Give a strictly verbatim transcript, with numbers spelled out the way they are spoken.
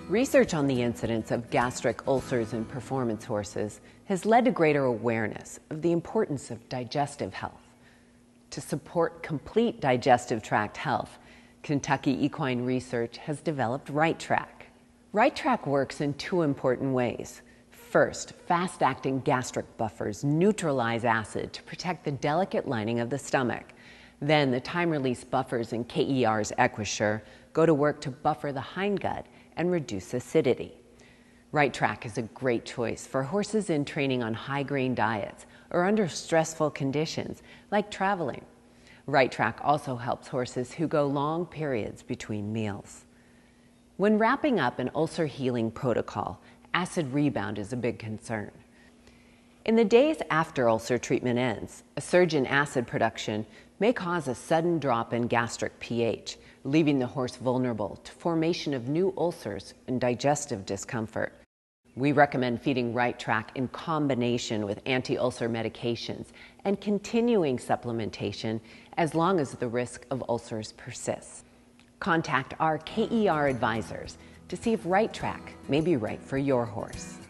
Research on the incidence of gastric ulcers in performance horses has led to greater awareness of the importance of digestive health. To support complete digestive tract health, Kentucky Equine Research has developed RiteTrac. RiteTrac works in two important ways. First, fast-acting gastric buffers neutralize acid to protect the delicate lining of the stomach. Then the time-release buffers in K E R's Equisure go to work to buffer the hindgut and reduce acidity. RiteTrac is a great choice for horses in training on high-grain diets or under stressful conditions like traveling. RiteTrac also helps horses who go long periods between meals. When wrapping up an ulcer healing protocol, acid rebound is a big concern. In the days after ulcer treatment ends, a surge in acid production may cause a sudden drop in gastric pH, leaving the horse vulnerable to formation of new ulcers and digestive discomfort. We recommend feeding RiteTrac in combination with anti-ulcer medications and continuing supplementation as long as the risk of ulcers persists. Contact our K E R advisors to see if RiteTrac may be right for your horse.